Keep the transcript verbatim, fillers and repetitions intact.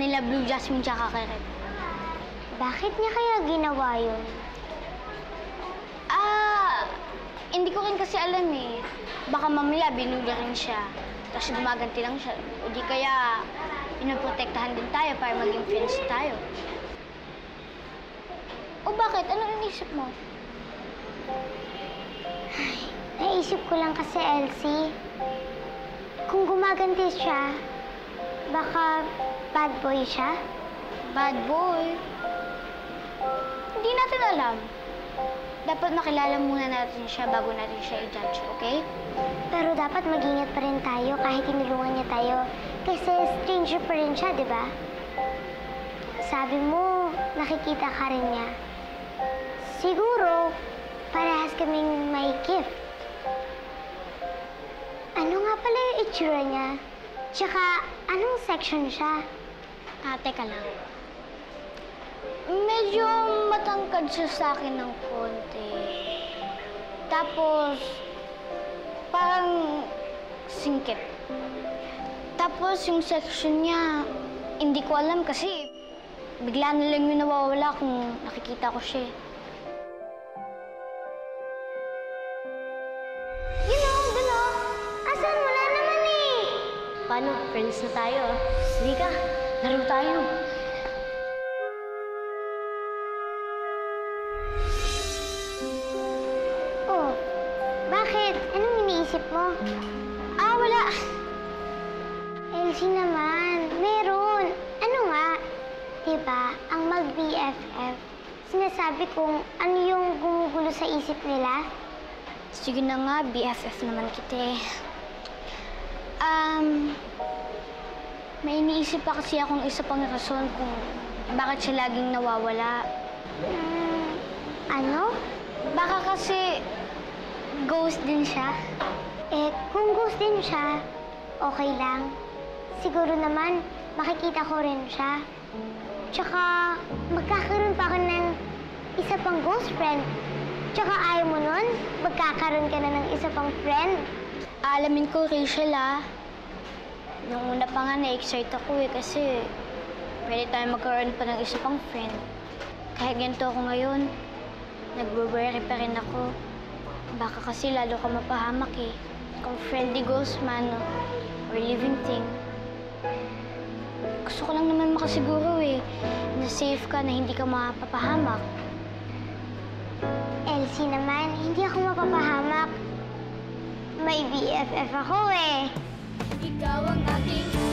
nila Blue Jasmine tsaka kay Red. Bakit niya kaya ginawa yun? Ah, hindi ko rin kasi alam eh. Baka mamaya binuli rin siya. Tapos gumaganti lang siya. O di kaya pinaprotektahan din tayo para maging friends tayo. O bakit? Ano inisip mo? Ay, naisip ko lang kasi, Elsie. Kung gumaganti siya, baka bad boy siya? Bad boy? Hindi natin alam. Dapat makilala muna natin siya bago natin siya i-judge, okay? Pero dapat mag-ingat pa rin tayo kahit tinulungan niya tayo. Kasi stranger pa rin siya, di ba? Sabi mo, nakikita ka rin niya. Siguro, parehas kaming may gift. Ano nga pala yung itsura niya? Tsaka, anong section siya? Ah, teka lang. Medyo matangkad siya sa akin ng konti. Tapos, parang singkit. Tapos, yung section niya, hindi ko alam kasi bigla na lang yung nawawala kung nakikita ko siya. You know, Dulo, asan? Wala naman eh. Paano? Friends na tayo. Sige ka, laro tayo. Oh, bakit? Anong iniisip mo? Ah, wala. Elsie naman, meron. Ano nga? Diba, ang mag-B F F, sinasabi kong ano yung gumugulo sa isip nila? Sige na nga, B F F naman kita eh. Um, may iniisip pa kasi akong isa pang rason kung bakit siya laging nawawala. Hmm, ano? Baka kasi ghost din siya. Eh, kung ghost din siya, okay lang. Siguro naman, makikita ko rin siya. Tsaka, magkakaroon pa ako ng isa pang ghost friend. Tsaka ayaw mo nun, magkakaroon ka na ng isa pang friend. Alamin ko, Rachel, ah. Nung una pa nga, na-excite ako eh, kasi pwede tayo magkaroon pa ng isa pang friend. Kahit ganito ako ngayon, nag-worry pa rin ako. Baka kasi lalo ka mapahamak eh. Kung friendly ghost man or living thing. Gusto ko lang naman makasiguro eh, na safe ka, na hindi ka mapapahamak. Elsie naman, hindi ako mapapahamak. May B F F ako eh. Ikaw ang aking